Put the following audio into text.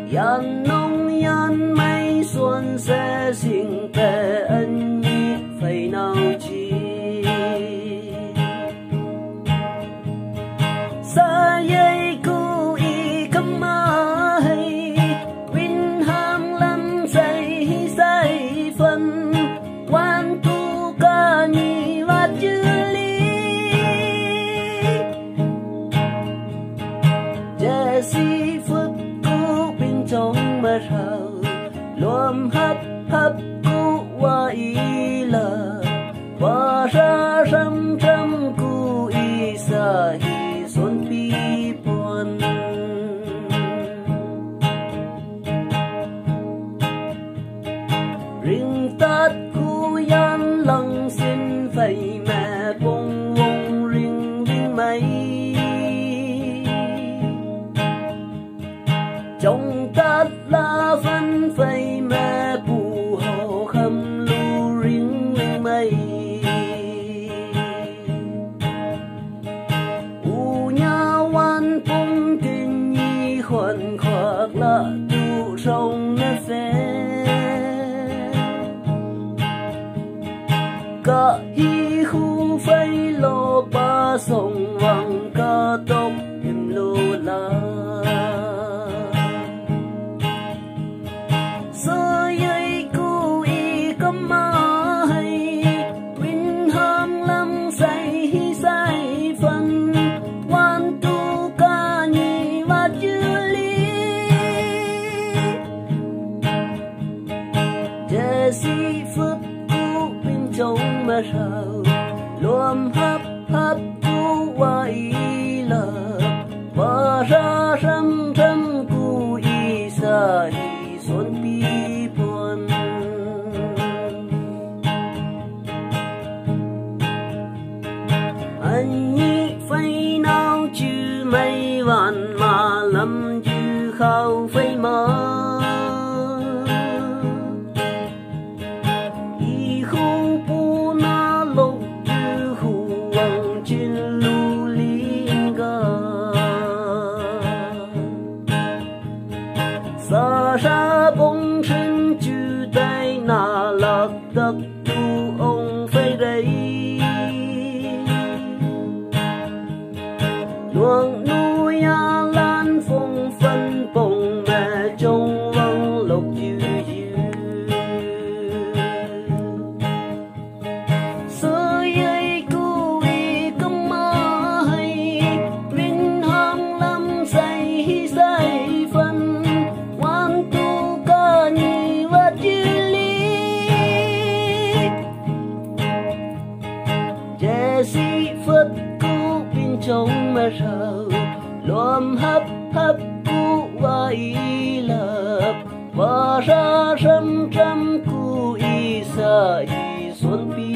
人弄人没损失性的恩义非闹起，sa ye故意干嘛嘿？云行lâm say say phân quan tu ca ni và chữ lý Jesse phước cũ bên trong mơ hào luom hấp hấp cũ qua ý lờ và ra râm râm cũ ý sa hi xuân bi buồn riêng tát cũ yan lăng xin phải mẹ bông bông riêng riêng mây trong tát la phân phải mẹ bù hồ khâm lưu riêng riêng mây u nhà quan bông kinh nhi khoan khoác là tu sông nè phê cả hi khu phải lo ba sông vàng cả tóc em lô la sơ dây cu y cầm ma hay vinh hang lâm say say phân quan tu ca nhi và chữ lý Jesse phước trong mơ rào luom hấp hấp cũ qua ý lờ và ra râm râm cũ ý sa hi xuân bi buồn anh nhị phải nào chứ mấy vạn mà lâm chứ khao phải mơ sa ra bông sinh chữ tay nà lạc đặc tu ông phải đây luồng nuôi ya lan phong phân bồng mẹ trong văng lộc dư dư sơ dây cu y cầm ma hay vinh hang lâm say say phân Jesse phất cũ bên trong mơ rào luom hấp hấp cũ qua ý lợp và ra râm râm cũ ý sa hi xuân bi